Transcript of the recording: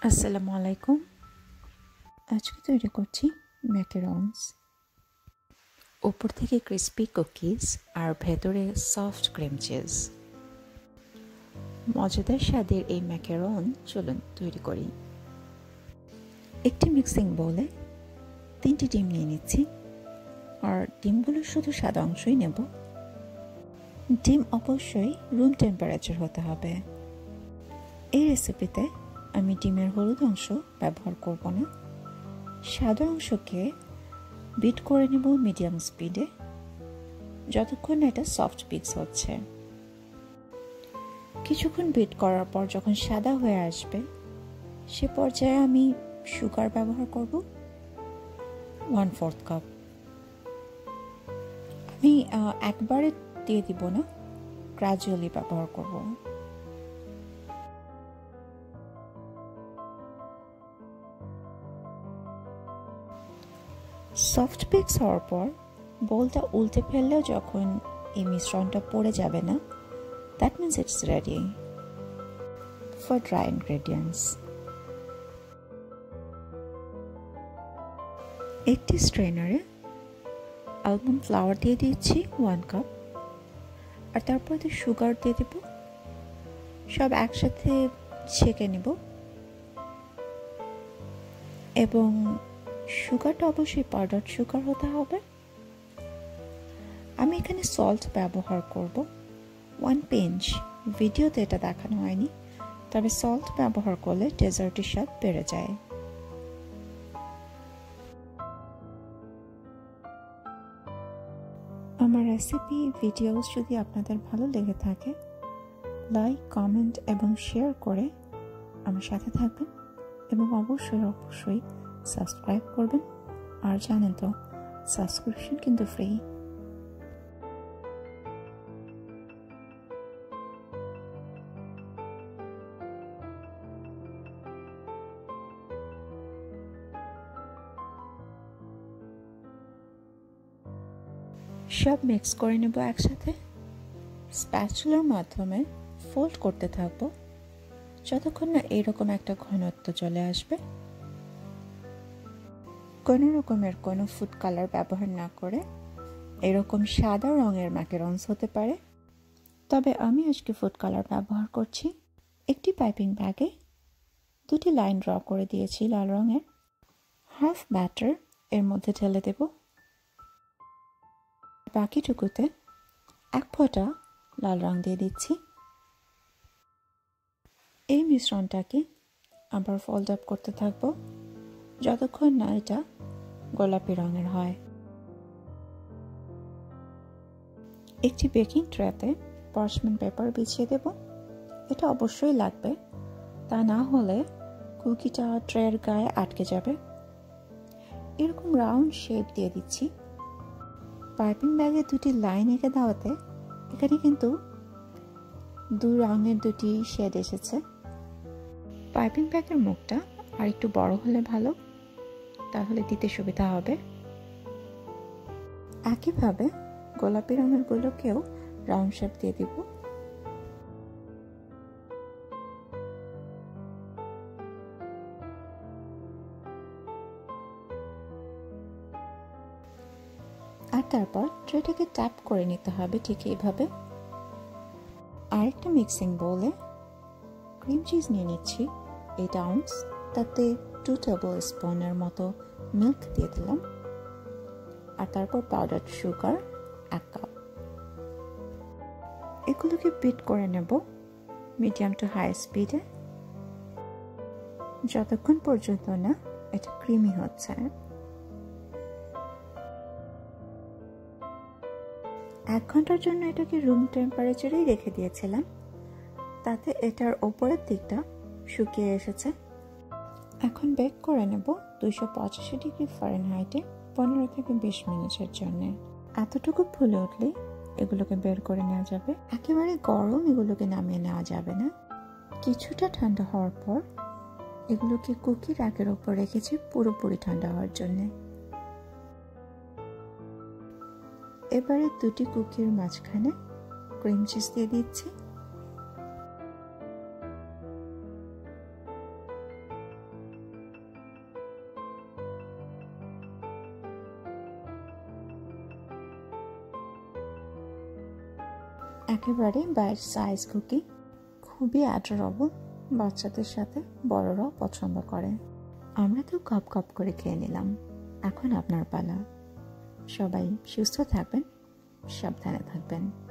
আসসালামু আলাইকুম। আজকে তৈরি করছি ম্যাকারনস। ওপর থেকে ক্রিস্পি কুকিজ আর ভেতরে সফট ক্রিম চিজ। মজাদার স্বাদের এই ম্যাকারন চলুন তৈরি করি। একটি মিক্সিং বোলে 3টি ডিম নিয়ে নিচ্ছি, আর ডিমগুলোর শুধু সাদা অংশই নেব। ডিম অবশ্যই রুম টেম্পারেচার হতে হবে। এই রেসিপিতে আমি ডিমের হলুদ অংশ ব্যবহার করব না। সাদা অংশকে বিট করে নেব মিডিয়াম স্পিডে, যতক্ষণ না এটা সফট পিক্স হচ্ছে। কিছুক্ষণ বিট করার পর যখন সাদা হয়ে আসবে, সে পর্যায়ে আমি সুগার ব্যবহার করব 1/4 কাপ। আমি একবারে দিয়ে দিব না, গ্রাজুয়ালি ব্যবহার করব। সফট পিক্স হওয়ার পর বোলটা উল্টে ফেললেও যখন এই মিশ্রণটা পড়ে যাবে না, that means it's ready for dry ingredients. একটি স্ট্রেনারে আলমন্ড ফ্লাওয়ার দিয়ে দিচ্ছি 1 কাপ, আর তারপর সুগার দিয়ে দেব। সব একসাথে ছেঁকে নেব, এবং সুগারটা অবশ্যই পাউডার সুগার হতে হবে। আমি এখানে সল্ট ব্যবহার করব 1 পিঞ্চ। ভিডিওতে এটা দেখানো হয়নি, তবে সল্ট ব্যবহার করলে ডেজার্টের স্বাদ বেড়ে যায়। আমার রেসিপি ভিডিওস যদি আপনাদের ভালো লেগে থাকে, লাইক, কমেন্ট এবং শেয়ার করে আমার সাথে থাকবেন, এবং অবশ্যই সাবস্ক্রাইব করবেন। আর জানেন তো, সাবস্ক্রিপশন কিন্তু ফ্রি। সব মিক্স করে নেব একসাথে। স্প্যাচুলার মাধ্যমে ফোল্ড করতে থাকবো যতক্ষণ না এরকম একটা ঘনত্ব চলে আসবে। কোনো রকমের কোনো ফুড কালার ব্যবহার না করে এরকম সাদা রঙের ম্যাকারনস হতে পারে, তবে আমি আজকে ফুড কালার ব্যবহার করছি। একটি পাইপিং ব্যাগে 2টি লাইন ড্র করে দিয়েছি লাল রঙের। হাফ ব্যাটার এর মধ্যে ঢেলে দেব। বাকিটুকুতে 1 ফোঁটা লাল রং দিয়ে দিচ্ছি। এই মিশ্রণটাকে আবার ফোল্ড আপ করতে থাকবো যতক্ষণ না এটা গোলাপি রঙের হয়। একটি বেকিং ট্রেতে পার্চমেন্ট পেপার বিছিয়ে দেব। এটা অবশ্যই লাগবে, তা না হলে কুকিটা ট্রের গায়ে আটকে যাবে। এরকম রাউন্ড শেপ দিয়ে দিচ্ছি। পাইপিং ব্যাগে 2টি লাইন এঁকে দেওয়াতে এখানে কিন্তু 2 রঙের 2টি শেড এসেছে। পাইপিং ব্যাগের মুখটা আর একটু বড় হলে ভালো, তাহলে দিতে সুবিধা হবে। একইভাবে গোলাপি রঙের গুলোকেও রাউন্ড শেপ দিয়ে দিব। আর তারপর ট্রেটাকে ট্যাপ করে নিতে হবে ঠিক এইভাবে। আরেকটা মিক্সিং বোলে ক্রিম চিজ নিয়ে নিচ্ছি 8 আউন্স। তাতে 2 টেবিল স্পুনের মতো মিল্ক দিয়ে দিলাম, আর তারপর পাউডার সুগার 1 কাপ। এগুলোকে বিট করে নেব মিডিয়াম টু হাই স্পিডে, যতক্ষণ পর্যন্ত না এটা ক্রিমি হচ্ছে। 1 ঘন্টার জন্য এটাকে রুম টেম্পারেচারেই রেখে দিয়েছিলাম, তাতে এটার ওপরের দিকটা শুকিয়ে এসেছে। এখন বেক করে নেব 285 ডিগ্রি ফারেনহাইটে 15 থেকে 20 মিনিটের জন্য। এতটুকু ফুলে উঠলে এগুলোকে বের করে নেওয়া যাবে। একেবারে গরম এগুলোকে নামিয়ে নেওয়া যাবে না। কিছুটা ঠান্ডা হওয়ার পর এগুলোকে কুকি র্যাকের ওপর রেখেছি পুরোপুরি ঠান্ডা হওয়ার জন্য। এবারে 2টি কুকির মাঝখানে ক্রিম চিজ দিয়ে দিচ্ছি। একেবারে বাইট সাইজ কুকি, খুবই অ্যাডোরেবল, বাচ্চাদের সাথে বড়রাও পছন্দ করে। আমরা তো কাপ কাপ করে খেয়ে নিলাম, এখন আপনার পালা। সবাই সুস্থ থাকবেন, সাবধানে থাকবেন।